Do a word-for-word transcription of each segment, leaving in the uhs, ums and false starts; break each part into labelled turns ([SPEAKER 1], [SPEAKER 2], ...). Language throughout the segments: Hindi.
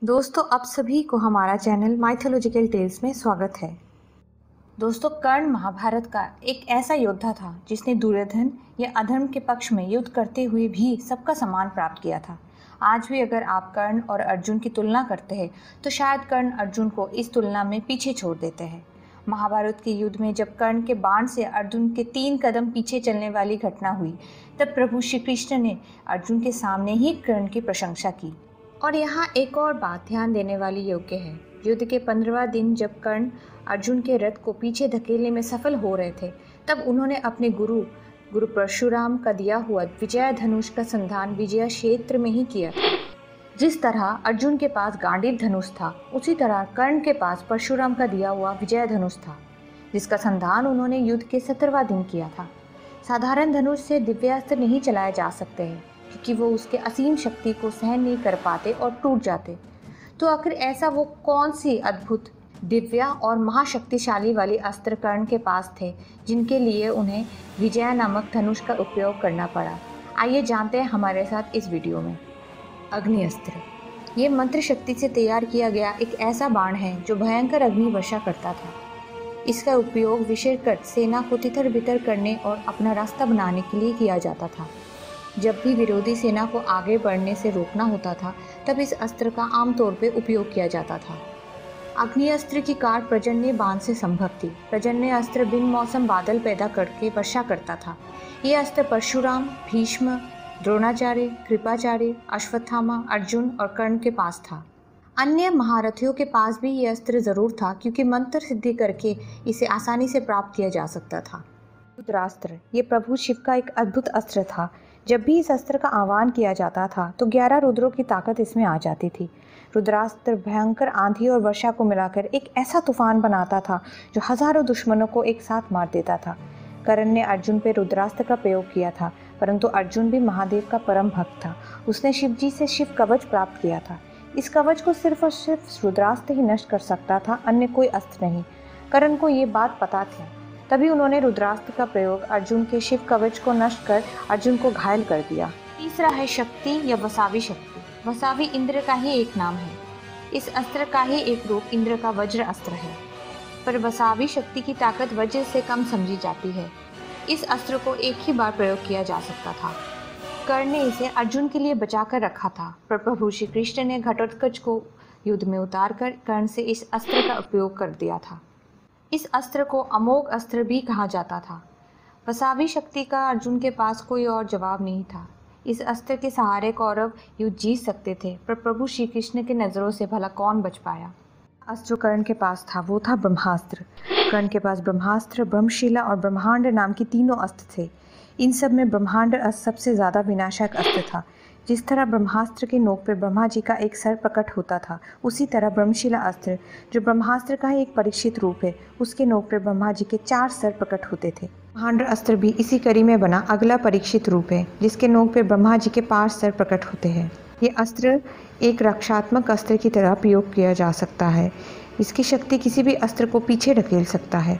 [SPEAKER 1] दोस्तों, आप सभी को हमारा चैनल माइथोलॉजिकल टेल्स में स्वागत है। दोस्तों, कर्ण महाभारत का एक ऐसा योद्धा था जिसने दुर्योधन या अधर्म के पक्ष में युद्ध करते हुए भी सबका सम्मान प्राप्त किया था। आज भी अगर आप कर्ण और अर्जुन की तुलना करते हैं तो शायद कर्ण अर्जुन को इस तुलना में पीछे छोड़ देते हैं। महाभारत के युद्ध में जब कर्ण के बाण से अर्जुन के तीन कदम पीछे चलने वाली घटना हुई, तब प्रभु श्री कृष्ण ने अर्जुन के सामने ही कर्ण की प्रशंसा की। और यहाँ एक और बात ध्यान देने वाली योग्य है। युद्ध के पंद्रहवां दिन जब कर्ण अर्जुन के रथ को पीछे धकेलने में सफल हो रहे थे, तब उन्होंने अपने गुरु गुरु परशुराम का दिया हुआ विजय धनुष का संधान विजय क्षेत्र में ही किया था। जिस तरह अर्जुन के पास गांडीव धनुष था, उसी तरह कर्ण के पास परशुराम का दिया हुआ विजय धनुष था, जिसका संधान उन्होंने युद्ध के सत्रहवां दिन किया था। साधारण धनुष से दिव्यास्त्र नहीं चलाए जा सकते हैं, क्योंकि वो उसके असीम शक्ति को सहन नहीं कर पाते और टूट जाते। तो आखिर ऐसा वो कौन सी अद्भुत, दिव्या और महाशक्तिशाली वाली अस्त्र कर्ण के पास थे, जिनके लिए उन्हें विजय नामक धनुष का उपयोग करना पड़ा? आइए जानते हैं हमारे साथ इस वीडियो में। अग्नि अस्त्र, ये मंत्र शक्ति से तैयार किया गया एक ऐसा बाण है जो भयंकर अग्नि वर्षा करता था। इसका उपयोग विशेषकर सेना को तितर बितर करने और अपना रास्ता बनाने के लिए किया जाता था। जब भी विरोधी सेना को आगे बढ़ने से रोकना होता था, तब इस अस्त्र का आमतौर पर उपयोग किया जाता था। अग्नि अस्त्र की काट प्रजन्य बाण से संभव थी। प्रजन्य अस्त्र बिन मौसम बादल पैदा करके वर्षा करता था। ये अस्त्र परशुराम, भीष्म, द्रोणाचार्य, कृपाचार्य, अश्वत्थामा, अर्जुन और कर्ण के पास था। अन्य महारथियों के पास भी ये अस्त्र जरूर था, क्योंकि मंत्र सिद्धि करके इसे आसानी से प्राप्त किया जा सकता था। रुद्रास्त्र, ये प्रभु शिव का एक अद्भुत अस्त्र था। जब भी इस अस्त्र का आह्वान किया जाता था तो ग्यारह रुद्रों की ताकत इसमें आ जाती थी। रुद्रास्त्र भयंकर आंधी और वर्षा को मिलाकर एक ऐसा तूफान बनाता था जो हजारों दुश्मनों को एक साथ मार देता था। कर्ण ने अर्जुन पर रुद्रास्त्र का प्रयोग किया था, परंतु अर्जुन भी महादेव का परम भक्त था। उसने शिव जी से शिव कवच प्राप्त किया था। इस कवच को सिर्फ और सिर्फ रुद्रास्त्र ही नष्ट कर सकता था, अन्य कोई अस्त्र नहीं। कर्ण को ये बात पता थी, तभी उन्होंने रुद्रास्त्र का प्रयोग अर्जुन के शिव कवच को नष्ट कर अर्जुन को घायल कर दिया। तीसरा है शक्ति या वसावी शक्ति। वसावी इंद्र का ही एक नाम है। इस अस्त्र का ही एक रूप इंद्र का वज्र अस्त्र है, पर वसावी शक्ति की ताकत वज्र से कम समझी जाती है। इस अस्त्र को एक ही बार प्रयोग किया जा सकता था। कर्ण ने इसे अर्जुन के लिए बचा कर रखा था, पर प्रभु श्री कृष्ण ने घटोत्कच को युद्ध में उतार कर कर्ण से इस अस्त्र का उपयोग कर दिया था। इस अस्त्र को अमोघ अस्त्र भी कहा जाता था। वसावी शक्ति का अर्जुन के पास कोई और जवाब नहीं था। इस अस्त्र के सहारे कौरव युद्ध जीत सकते थे, पर प्रभु श्री कृष्ण की नज़रों से भला कौन बच पाया? अस्त्र कर्ण के पास था, वो था ब्रह्मास्त्र। कर्ण के पास ब्रह्मास्त्र, ब्रह्मशिला और ब्रह्मांड नाम की तीनों अस्त्र थे। इन सब में ब्रह्मांड अस्त्र सबसे ज़्यादा विनाशक अस्त्र था। जिस तरह ब्रह्मास्त्र के नोक पर ब्रह्मा जी का एक सर प्रकट होता था, उसी तरह ब्रह्मशिला अस्त्र, जो ब्रह्मास्त्र का ही एक परीक्षित रूप है, उसके नोक पर ब्रह्मा जी के चार सर प्रकट होते थे। ब्रह्मांड अस्त्र भी इसी कड़ी में बना अगला परीक्षित रूप है, जिसके नोक पर ब्रह्मा जी के पांच सर प्रकट होते हैं। ये अस्त्र एक रक्षात्मक अस्त्र की तरह प्रयोग किया जा सकता है। इसकी शक्ति किसी भी अस्त्र को पीछे ढकेल सकता है।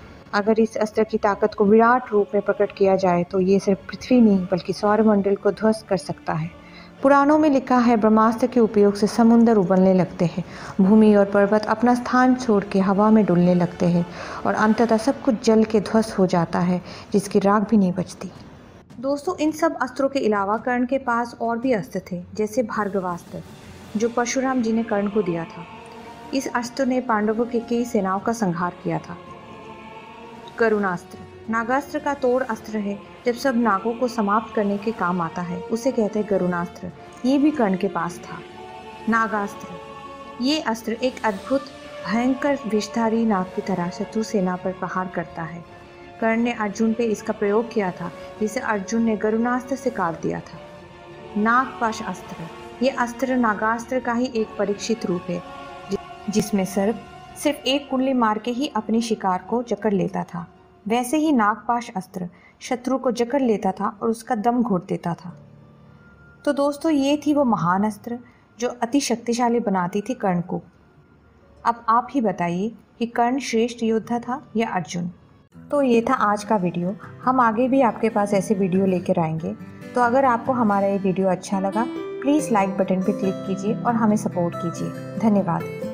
[SPEAKER 1] अगर इस अस्त्र की ताकत को विराट रूप में प्रकट किया जाए तो ये सिर्फ पृथ्वी नहीं बल्कि सौरमंडल को ध्वस्त कर सकता है। पुराणों में लिखा है, ब्रह्मास्त्र के उपयोग से समुद्र उबलने लगते हैं, भूमि और पर्वत अपना स्थान छोड़ के हवा में डुलने लगते हैं और अंततः सब कुछ जल के ध्वस्त हो जाता है, जिसकी राख भी नहीं बचती। दोस्तों, इन सब अस्त्रों के अलावा कर्ण के पास और भी अस्त्र थे, जैसे भार्गवास्त्र, जो परशुराम जी ने कर्ण को दिया था। इस अस्त्र ने पांडवों की कई सेनाओं का संहार किया था। गरुणास्त्र, नागास्त्र का तोड़ अस्त्र है। जब सब नागों को समाप्त करने के काम आता है, उसे कहते हैं गरुणास्त्र। ये भी कर्ण के पास था। नागास्त्र, ये अस्त्र एक अद्भुत भयंकर विषधारी नाग की तरह शत्रु सेना पर प्रहार करता है। कर्ण ने अर्जुन पे इसका प्रयोग किया था, जिसे अर्जुन ने गरुणास्त्र से काट दिया था। नागपाश अस्त्र, ये अस्त्र नागास्त्र का ही एक परीक्षित रूप है, जिसमें सर्प सिर्फ एक कुंडली मार के ही अपने शिकार को जकड़ लेता था। वैसे ही नागपाश अस्त्र शत्रु को जकड़ लेता था और उसका दम घोट देता था। तो दोस्तों, ये थी वो महान अस्त्र जो अति शक्तिशाली बनाती थी कर्ण को। अब आप ही बताइए कि कर्ण श्रेष्ठ योद्धा था या अर्जुन? तो ये था आज का वीडियो। हम आगे भी आपके पास ऐसे वीडियो लेकर आएंगे। तो अगर आपको हमारा ये वीडियो अच्छा लगा प्लीज़ लाइक बटन पर क्लिक कीजिए और हमें सपोर्ट कीजिए। धन्यवाद।